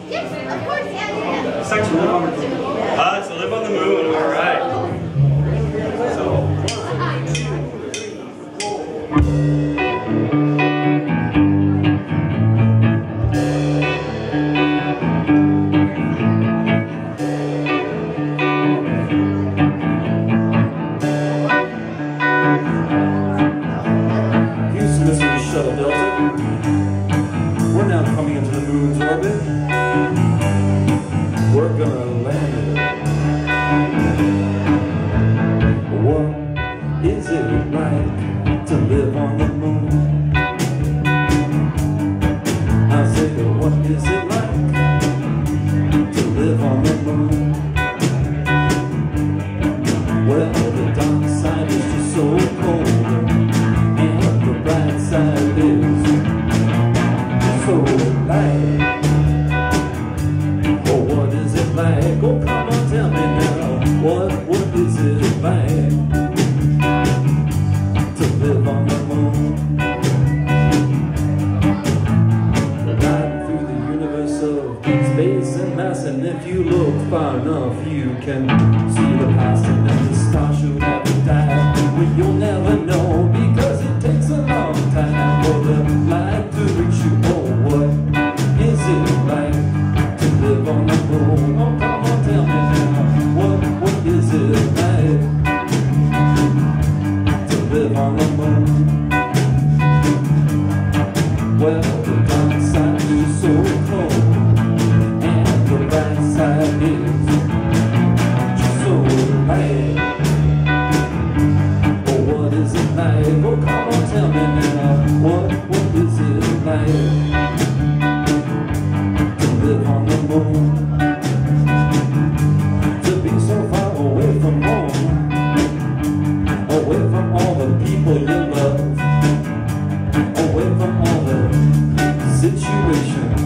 Yes, of course, yeah. It's like to live on the moon. To live on the moon, alright. We're now coming into the moon's orbit. We're gonna land it. What is it like to live on the moon? I say, what is it like to live on the moon? Well, the dark side is just so cold, and the bright side is so light. Oh, what is it like? Oh, come on, tell me now. What is it like to live on the moon? Riding through the universe of space and mass, and if you look far enough, you can see the past, and then the star should never die. Well, you'll never know, because it takes a long time for the light to reach you. Oh, what is it like to live on the moon? Oh, come on, tell me now. What is it like to live on the moon? Well, the dark side is so cold, and the bright side is just so light. Oh, what is it like? Oh, come on, tell me now. What is it like to live on the moon? To be so far away from home, away from all the people you love, away from all the situations